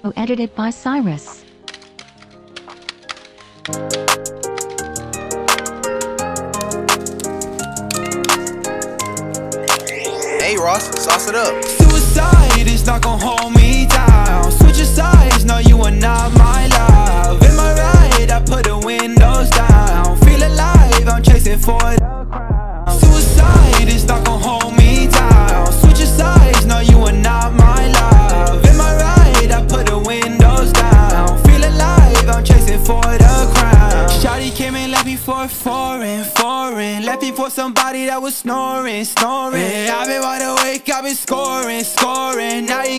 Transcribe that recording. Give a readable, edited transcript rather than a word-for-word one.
Edited by Cyrus. Hey Ross, sauce it up. Suicide is not gon' hold me down. Switching sides, no, you are not my love. In my ride, I put the windows down. Feel alive, I'm chasing for the crown. Suicide is not gon' hold me down. Switching sides, no, you are not my love. In my ride, I put the windows down. Feel alive, I'm chasing for the crown. Shawty came and left me for foreign. Left me for somebody that was snoring. Yeah, I've been wide awake, I've been scoring. Now you